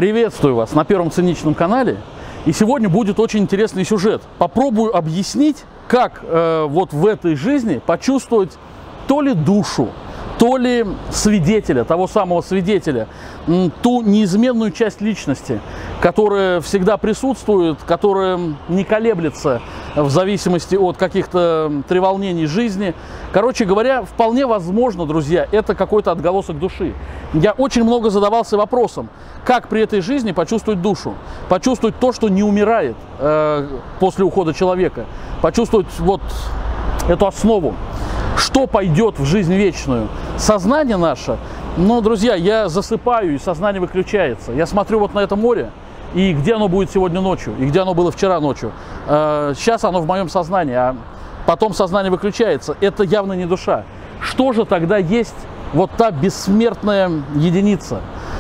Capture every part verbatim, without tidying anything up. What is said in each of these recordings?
Приветствую вас на Первом Циничном канале. И сегодня будет очень интересный сюжет. Попробую объяснить, как э, вот в этой жизни почувствовать то ли душу, то ли свидетеля, того самого свидетеля, ту неизменную часть личности, которая всегда присутствует, которая не колеблется в зависимости от каких-то треволнений жизни. Короче говоря, вполне возможно, друзья, это какой-то отголосок души. Я очень много задавался вопросом, как при этой жизни почувствовать душу, почувствовать то, что не умирает э, после ухода человека, почувствовать вот эту основу. Что пойдет в жизнь вечную? Сознание наше, ну, друзья, я засыпаю, и сознание выключается. Я смотрю вот на это море, и где оно будет сегодня ночью, и где оно было вчера ночью. Сейчас оно в моем сознании, а потом сознание выключается. Это явно не душа. Что же тогда есть вот та бессмертная единица,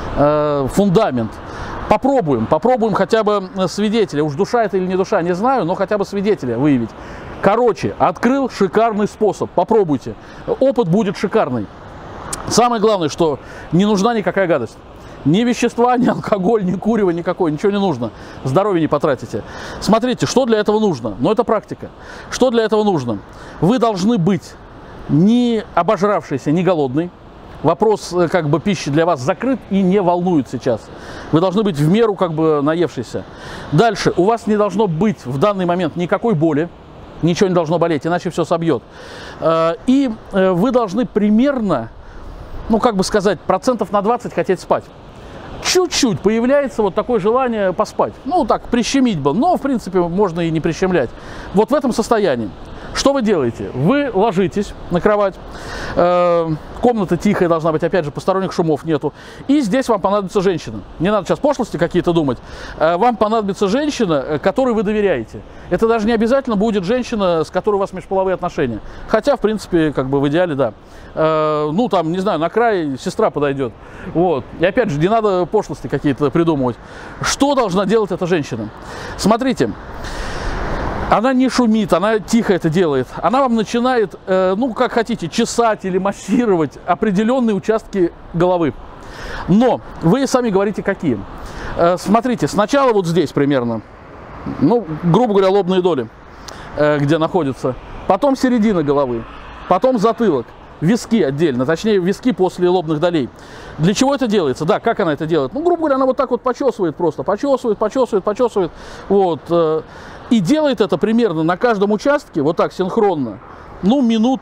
фундамент? Попробуем, попробуем хотя бы свидетеля. Уж душа это или не душа, не знаю, но хотя бы свидетеля выявить. Короче, открыл шикарный способ. Попробуйте. Опыт будет шикарный. Самое главное, что не нужна никакая гадость. Ни вещества, ни алкоголь, ни курево, никакой. Ничего не нужно. Здоровье не потратите. Смотрите, что для этого нужно. Но это практика. Что для этого нужно? Вы должны быть не обожравшийся, не голодный. Вопрос как бы пищи для вас закрыт и не волнует сейчас. Вы должны быть в меру как бы наевшийся. Дальше. У вас не должно быть в данный момент никакой боли. Ничего не должно болеть, иначе все собьет. И вы должны примерно, ну как бы сказать, процентов на двадцать хотеть спать. Чуть-чуть появляется вот такое желание поспать. Ну так, прищемить бы, но в принципе можно и не прищемлять. Вот в этом состоянии. Что вы делаете? Вы ложитесь на кровать, э, комната тихая должна быть, опять же, посторонних шумов нету. И здесь вам понадобится женщина. Не надо сейчас пошлости какие-то думать. Э, вам понадобится женщина, которой вы доверяете. Это даже не обязательно будет женщина, с которой у вас межполовые отношения. Хотя, в принципе, как бы в идеале, да. Э, ну, там, не знаю, на край сестра подойдет. Вот. И опять же, не надо пошлости какие-то придумывать. Что должна делать эта женщина? Смотрите. Она не шумит, она тихо это делает. Она вам начинает, э, ну, как хотите, чесать или массировать определенные участки головы. Но вы сами говорите, какие. Э, смотрите, сначала вот здесь примерно, ну, грубо говоря, лобные доли, э, где находятся. Потом середина головы, потом затылок, виски отдельно, точнее, виски после лобных долей. Для чего это делается? Да, как она это делает? Ну, грубо говоря, она вот так вот почесывает просто, почесывает, почесывает, почесывает, вот. Э, И делает это примерно на каждом участке, вот так синхронно, ну, минут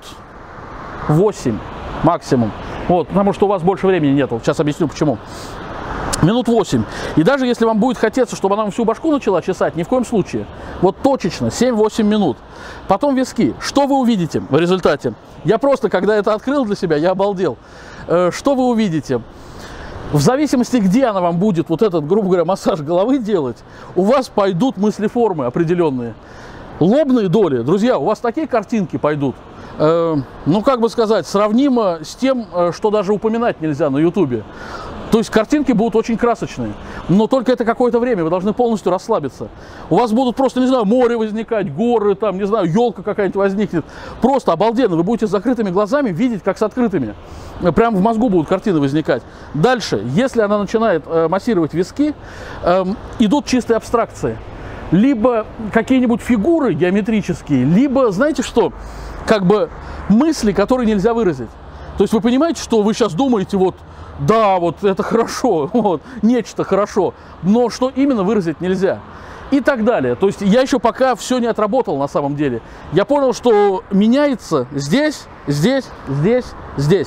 восемь максимум. Вот, потому что у вас больше времени нету. Сейчас объясню, почему. Минут восемь. И даже если вам будет хотеться, чтобы она вам всю башку начала чесать, ни в коем случае. Вот точечно, семь-восемь минут. Потом виски. Что вы увидите в результате? Я просто, когда это открыл для себя, я обалдел. Что вы увидите? В зависимости, где она вам будет, вот этот, грубо говоря, массаж головы делать, у вас пойдут мыслеформы определенные. Лобные доли, друзья, у вас такие картинки пойдут, э, ну, как бы сказать, сравнимо с тем, что даже упоминать нельзя на ютубе. То есть картинки будут очень красочные, но только это какое-то время, вы должны полностью расслабиться. У вас будут просто, не знаю, море возникать, горы, там, не знаю, елка какая-нибудь возникнет. Просто обалденно, вы будете с закрытыми глазами видеть, как с открытыми. Прямо в мозгу будут картины возникать. Дальше, если она начинает э, массировать виски, э, идут чистые абстракции. Либо какие-нибудь фигуры геометрические, либо, знаете что, как бы мысли, которые нельзя выразить. То есть вы понимаете, что вы сейчас думаете, вот, да, вот это хорошо, вот, нечто хорошо, но что именно выразить нельзя. И так далее. То есть я еще пока все не отработал на самом деле. Я понял, что меняется здесь, здесь, здесь, здесь.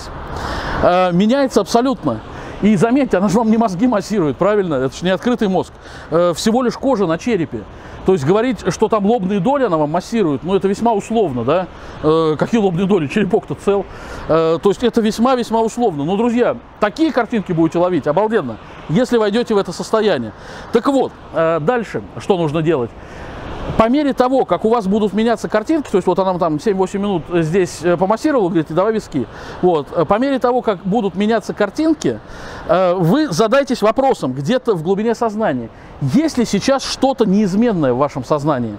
Э, меняется абсолютно. И заметьте, она же вам не мозги массирует, правильно? Это же не открытый мозг. Э, всего лишь кожа на черепе. То есть говорить, что там лобные доли она вам массирует, ну это весьма условно, да? Э, какие лобные доли? Черепок-то цел. Э, то есть это весьма-весьма условно. Но, друзья, такие картинки будете ловить, обалденно, если войдете в это состояние. Так вот, э, дальше что нужно делать? По мере того, как у вас будут меняться картинки, то есть вот она там семь-восемь минут здесь помассировала, говорит, давай виски. Вот, по мере того, как будут меняться картинки, вы задайтесь вопросом где-то в глубине сознания, есть ли сейчас что-то неизменное в вашем сознании,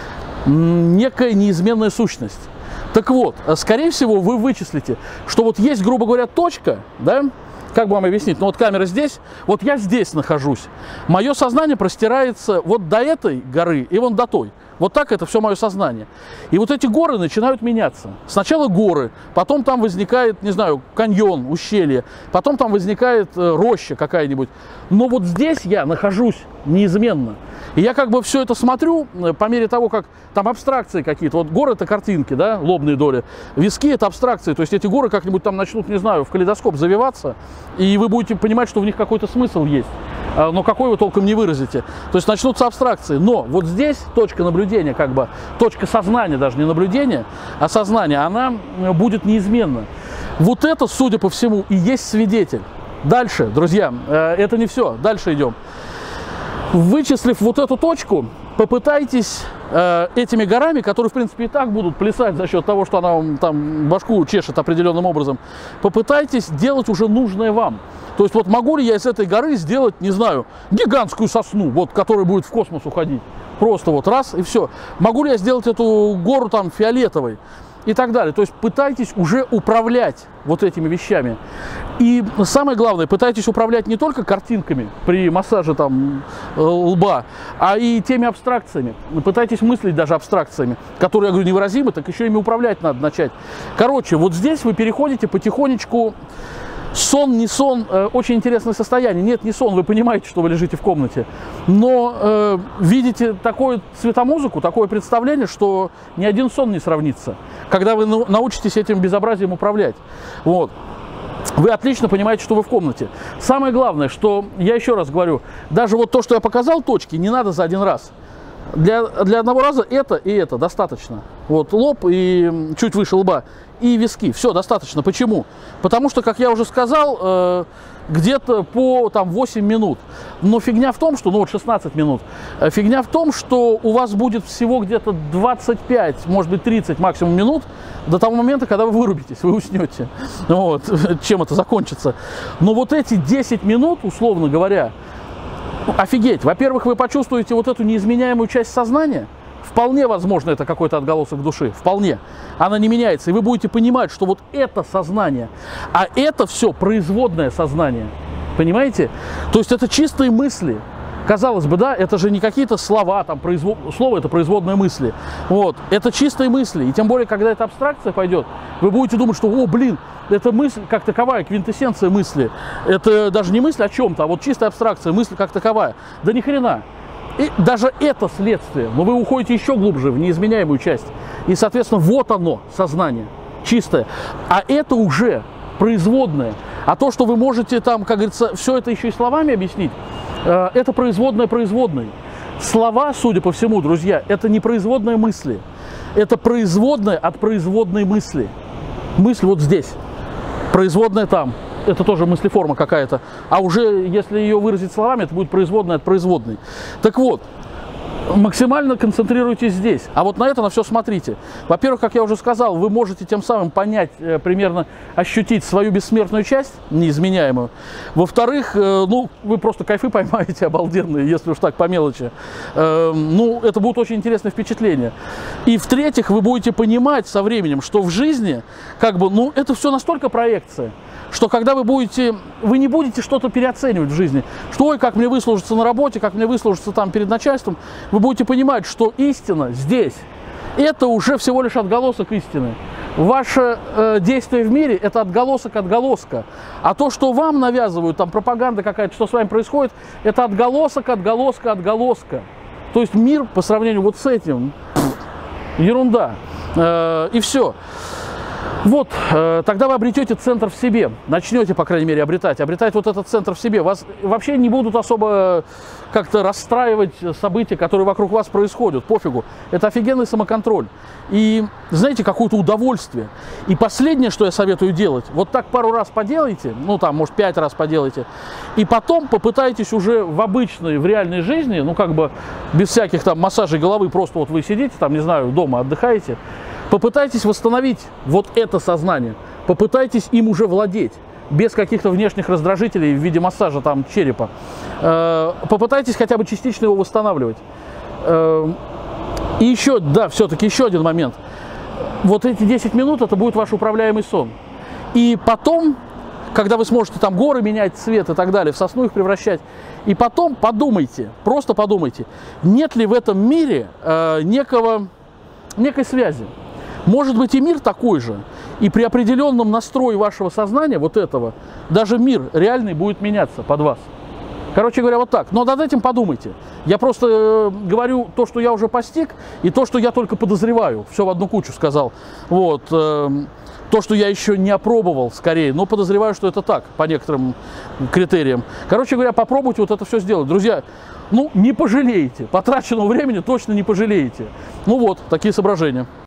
некая неизменная сущность. Так вот, скорее всего, вы вычислите, что вот есть, грубо говоря, точка, да, как бы вам объяснить, ну вот камера здесь, вот я здесь нахожусь. Мое сознание простирается вот до этой горы и вон до той. Вот так это все мое сознание. И вот эти горы начинают меняться. Сначала горы, потом там возникает, не знаю, каньон, ущелье, потом там возникает э, роща какая-нибудь. Но вот здесь я нахожусь неизменно. И я как бы все это смотрю э, по мере того, как там абстракции какие-то. Вот горы — это картинки, да, лобные доли. Виски — это абстракции. То есть эти горы как-нибудь там начнут, не знаю, в калейдоскоп завиваться, и вы будете понимать, что в них какой-то смысл есть. Но какой вы толком не выразите. То есть начнутся абстракции. Но вот здесь точка наблюдения, как бы, точка сознания, даже не наблюдения, а сознания, она будет неизменна. Вот это, судя по всему, и есть свидетель. Дальше, друзья, это не все. Дальше идем. Вычислив вот эту точку, попытайтесь э, этими горами, которые, в принципе, и так будут плясать за счет того, что она вам там башку чешет определенным образом, попытайтесь делать уже нужное вам. То есть вот могу ли я из этой горы сделать, не знаю, гигантскую сосну, вот, которая будет в космос уходить. Просто вот раз и все. Могу ли я сделать эту гору там фиолетовой и так далее. То есть пытайтесь уже управлять вот этими вещами. И самое главное, пытайтесь управлять не только картинками при массаже там лба, а и теми абстракциями. Пытайтесь мыслить даже абстракциями, которые, я говорю, невыразимы, так еще ими управлять надо начать. Короче, вот здесь вы переходите потихонечку. Сон, не сон, э, очень интересное состояние. Нет, не сон, вы понимаете, что вы лежите в комнате. Но э, видите такую цветомузыку, такое представление, что ни один сон не сравнится, когда вы научитесь этим безобразием управлять. Вот. Вы отлично понимаете, что вы в комнате. Самое главное, что, я еще раз говорю, даже вот то, что я показал, точки, не надо за один раз. Для, для одного раза это и это достаточно. Вот лоб и чуть выше лба, и виски. Все, достаточно. Почему? Потому что, как я уже сказал, э, где-то по там, восемь минут. Но фигня в том, что, ну вот шестнадцать минут, фигня в том, что у вас будет всего где-то двадцать пять, может быть тридцать максимум минут до того момента, когда вы вырубитесь, вы уснете. Вот, чем это закончится. Но вот эти десять минут, условно говоря, офигеть. Во-первых, вы почувствуете вот эту неизменяемую часть сознания. Вполне возможно, это какой-то отголосок души. Вполне. Она не меняется. И вы будете понимать, что вот это сознание, а это все производное сознание. Понимаете? То есть это чистые мысли. Казалось бы, да, это же не какие-то слова, там, производ... слово — это производные мысли. Вот. Это чистые мысли. И тем более, когда эта абстракция пойдет, вы будете думать, что, о, блин, это мысль как таковая, квинтэссенция мысли. Это даже не мысль о чем-то, а вот чистая абстракция, мысль как таковая. Да ни хрена. И даже это следствие, но вы уходите еще глубже в неизменяемую часть. И, соответственно, вот оно, сознание, чистое. А это уже производное. А то, что вы можете там, как говорится, все это еще и словами объяснить, э, это производное производной. Слова, судя по всему, друзья, это не производные мысли. Это производное от производной мысли. Мысль вот здесь, производная там. Это тоже мыслеформа какая-то. А уже, если ее выразить словами, это будет производная от производной. Так вот, максимально концентрируйтесь здесь. А вот на это, на все смотрите. Во-первых, как я уже сказал, вы можете тем самым понять, э, примерно ощутить свою бессмертную часть, неизменяемую. Во-вторых, э, ну, вы просто кайфы поймаете обалденные, если уж так по мелочи. Э, ну, это будут очень интересные впечатления. И в-третьих, вы будете понимать со временем, что в жизни, как бы, ну, это все настолько проекция, что когда вы будете, вы не будете что-то переоценивать в жизни, что, ой, как мне выслужиться на работе, как мне выслужиться там перед начальством, вы будете понимать, что истина здесь, это уже всего лишь отголосок истины. Ваше э, действие в мире – это отголосок отголоска. А то, что вам навязывают, там пропаганда какая-то, что с вами происходит, это отголосок отголоска отголоска. То есть мир по сравнению вот с этим, пфф, ерунда. Э, и все. Вот, э, тогда вы обретете центр в себе, начнете, по крайней мере, обретать, обретать вот этот центр в себе. Вас вообще не будут особо как-то расстраивать события, которые вокруг вас происходят, пофигу. Это офигенный самоконтроль. И, знаете, какое-то удовольствие. И последнее, что я советую делать, вот так пару раз поделайте, ну там, может, пять раз поделайте, и потом попытайтесь уже в обычной, в реальной жизни, ну как бы без всяких там массажей головы, просто вот вы сидите там, не знаю, дома отдыхаете, попытайтесь восстановить вот это сознание, попытайтесь им уже владеть, без каких-то внешних раздражителей в виде массажа там черепа. Попытайтесь хотя бы частично его восстанавливать. И еще, да, все-таки еще один момент. Вот эти десять минут, это будет ваш управляемый сон. И потом, когда вы сможете там горы менять цвет и так далее, в сосну их превращать. И потом подумайте, просто подумайте, нет ли в этом мире э, некого, некой связи. Может быть, и мир такой же, и при определенном настрое вашего сознания, вот этого, даже мир реальный будет меняться под вас. Короче говоря, вот так. Но над этим подумайте. Я просто э, говорю то, что я уже постиг, и то, что я только подозреваю. Все в одну кучу сказал. Вот. Э, то, что я еще не опробовал, скорее, но подозреваю, что это так, по некоторым критериям. Короче говоря, попробуйте вот это все сделать. Друзья, ну, не пожалеете. Потраченного времени точно не пожалеете. Ну вот, такие соображения.